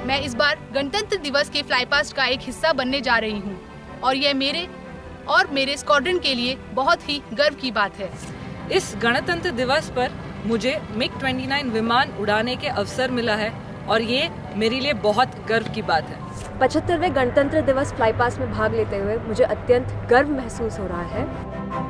मैं इस बार गणतंत्र दिवस के फ्लाई पास्ट का एक हिस्सा बनने जा रही हूँ और यह मेरे और मेरे स्क्वाड्रन के लिए बहुत ही गर्व की बात है। इस गणतंत्र दिवस पर मुझे MiG-29 विमान उड़ाने के अवसर मिला है और ये मेरे लिए बहुत गर्व की बात है। 75वें गणतंत्र दिवस फ्लाई पास्ट में भाग लेते हुए मुझे अत्यंत गर्व महसूस हो रहा है।